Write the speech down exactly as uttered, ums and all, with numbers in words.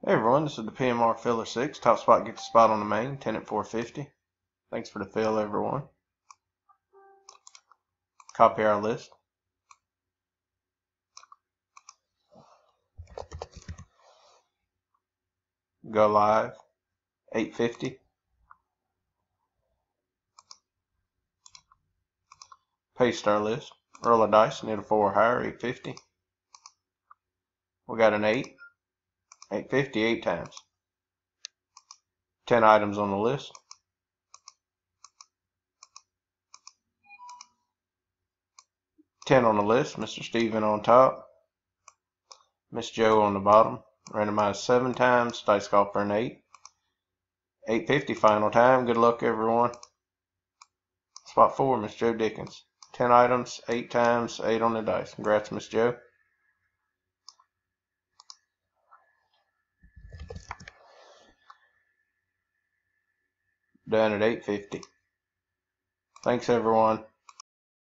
Hey everyone, this is the P M R Filler six. Top spot gets a spot on the main, ten at four fifty. Thanks for the fill, everyone. Copy our list. Go live, eight fifty. Paste our list. Roll a dice, need a four or higher, eight fifty. We got an eight, eight fifty, eight times. ten items on the list. ten on the list, Mister Steven on top. Miss Joe on the bottom. Randomized seven times, dice call for an eight. eight fifty final time, good luck everyone. Spot four, Miss Joe Dickens. ten items, eight times, eight on the dice. Congrats, Miss Joe. Done at eight fifty. Thanks everyone.